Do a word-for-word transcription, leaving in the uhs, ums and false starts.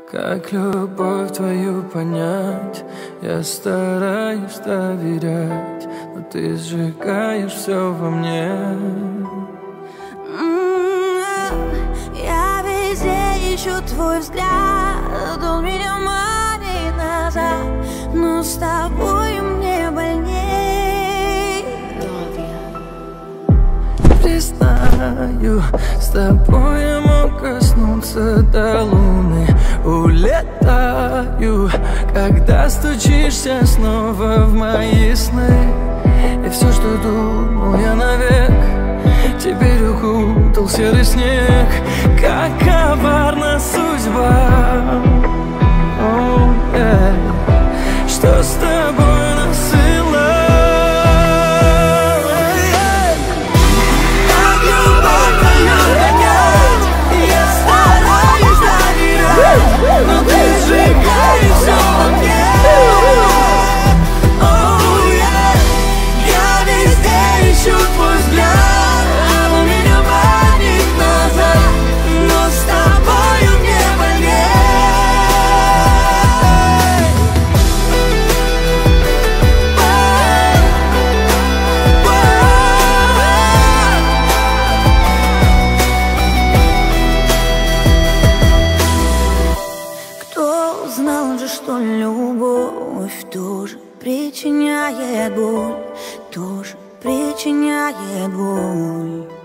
Как любовь твою понять? Я стараюсь доверять, но ты сжигаешь все во мне. Я везде ищу твой взгляд, он меня манит назад, но с тобой мне больней. Признаю, с тобой я мог коснуться до луны. Улетаю, когда стучишься снова в мои сны. И все, что думал я навек, теперь укутал серый снег. Как коварна судьба, oh, yeah. Что с тобой насылает? Как любовь твою понять? Я стараюсь доверять, но ты сжигаешь все во мне. Oh, yeah. Я везде ищу твой взгляд, он меня манит назад, но с тобою мне больней. Кто знал же, что любовь тоже причиняет боль, тоже причиняет боль.